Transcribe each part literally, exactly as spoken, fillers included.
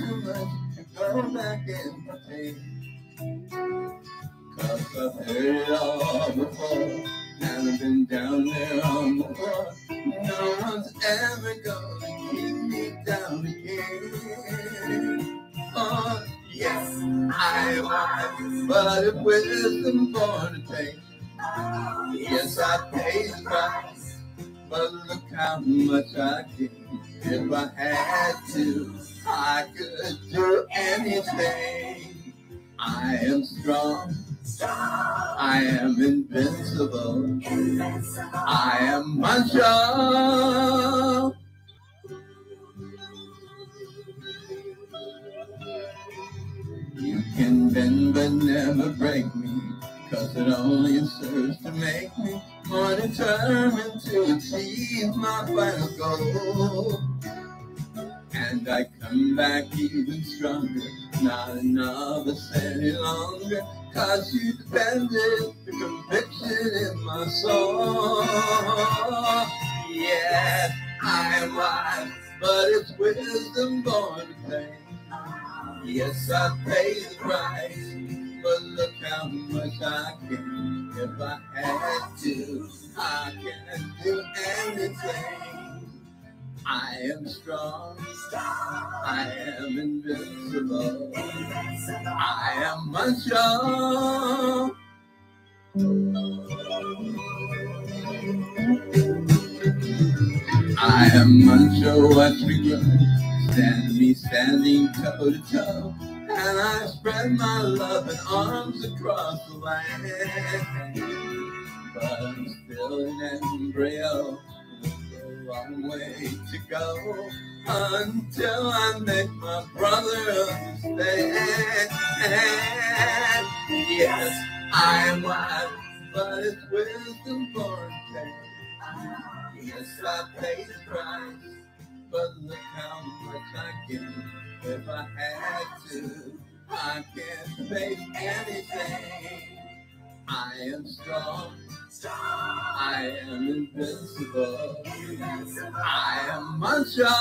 too much to go back and pretend. Cause I've heard it all before, and I've been down there on the floor. No one's ever gonna keep me down again. Oh, yes, I was, but it wisdom born to take. Yes, I paid the price, but look how much I gained. If I had to, I could do anything. I am strong. I am invincible. I am Muncho. You can bend but never break me, cause it only serves to make me more determined to achieve my final goal. And I come back even stronger, not a novice any longer, cause you defended the conviction in my soul. Yes, I am wise, but it's wisdom born to pay. Yes, I paid the price, but look how much I can. If I had to, I can do anything. I am strong. I am invincible. I am Muncho. I am Muncho, watch me grow. Stand me standing toe to toe, and I spread my loving arms across the land. But I'm still an embryo, with a long way to go until I make my brother understand. Yes, I am wise, but it's wisdom born to pay. Yes, I paid the price, but look how much I get. If I had to, I can face anything. I am strong. I am invincible. I am Muncho.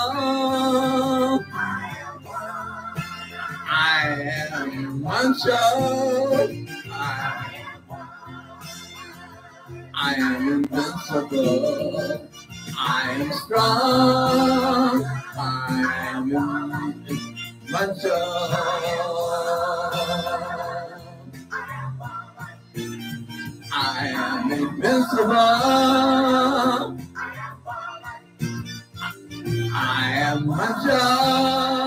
I am Muncho. I am invincible. I am strong. I am Muncho. I am invincible. I am Muncho.